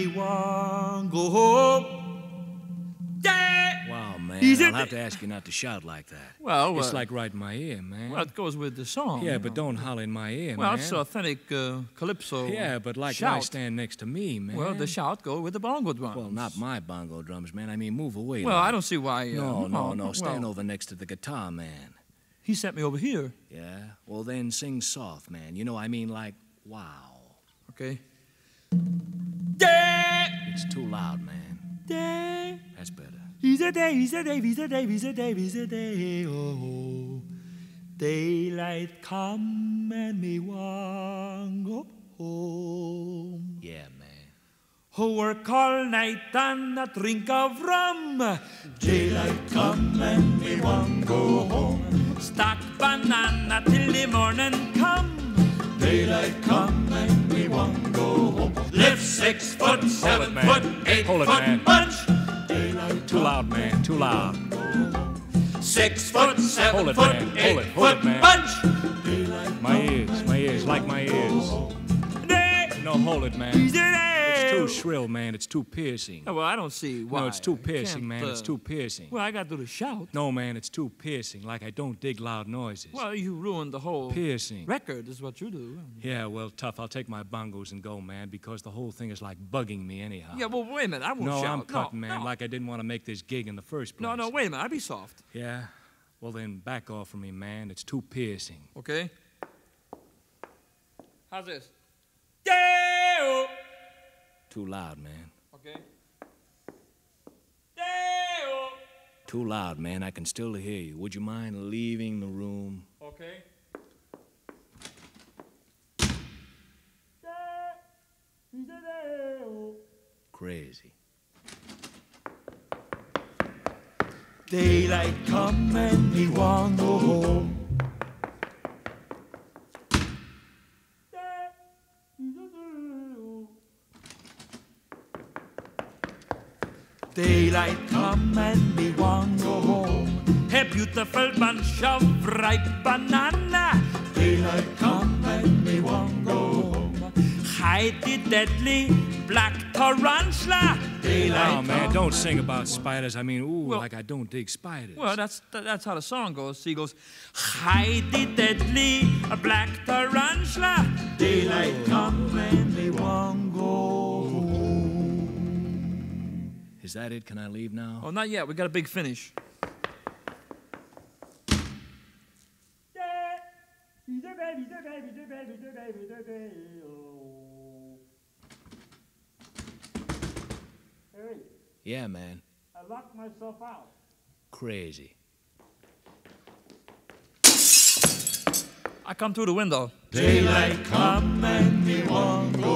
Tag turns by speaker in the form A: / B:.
A: me want go home.
B: Wow, man, I'll have to ask you not to shout like that.
A: Well,
B: it's like right in my ear, man.
A: Well, it goes with the song.
B: Yeah, but don't holler in my ear,
A: well,
B: man.
A: it's authentic calypso.
B: Yeah, but like
A: shout.
B: why stand next to me, man?
A: Well, the shout go with the bongo drums.
B: Well, not my bongo drums, man. I mean, move away.
A: Well,
B: like.
A: I don't see why.
B: No. Stand over next to the guitar, man.
A: He sent me over here.
B: Yeah? Well, then sing soft, man. You know, I mean, like, wow.
A: Okay.
B: It's too loud, man. That's better.
A: He's a day, he's a day, he's a day, he's a day, he's a day, oh. Daylight come and me want go home.
B: Yeah, man.
A: Who work all night and a drink of rum. Daylight come and me want go home. Stack banana till the morning come. Daylight come and we want go home. Lift 6 foot, 7 foot, 8
B: Hold it,
A: foot
B: man.
A: bunch.
B: Too loud, man. Too loud.
A: 6 foot, 7
B: Hold it,
A: foot,
B: man.
A: 8
B: Hold
A: foot
B: it, man.
A: bunch.
B: My ears, like my ears. No, hold it, man. It's too shrill, man. It's too piercing.
A: Oh, well, I don't see why.
B: No, it's too piercing, man. It's too piercing.
A: Well, I got to do the shout.
B: No, man, it's too piercing. Like I don't dig loud noises.
A: Well, you ruined the whole
B: piercing
A: record is what you do.
B: Yeah, well, tough. I'll take my bongos and go, man, because the whole thing is like bugging me anyhow.
A: Yeah, well, wait a minute. I won't
B: no,
A: shout.
B: I'm cutting,
A: no,
B: man, like I didn't want to make this gig in the first place.
A: No, wait a minute. I'll be soft.
B: Yeah? Well, then back off from me, man. It's too piercing.
A: Okay. How's this?
B: Too loud, man.
A: Okay.
B: Too loud, man. I can still hear you. Would you mind leaving the room?
A: Okay.
B: Crazy.
A: Daylight come and me want go home. Daylight come and me want go home. A beautiful bunch of ripe banana. Daylight come and me want go home. Hide the deadly black tarantula. Daylight
B: Oh, man, don't sing about spiders. I mean, ooh, like I don't dig spiders.
A: Well, that's how the song goes. He goes, hide the deadly black tarantula. Daylight come and me want go home.
B: Is that it? Can I leave now?
A: Oh, not yet. We got a big finish.
B: Yeah, man.
A: I locked myself out.
B: Crazy.
A: I come through the window.
C: Daylight come and me want go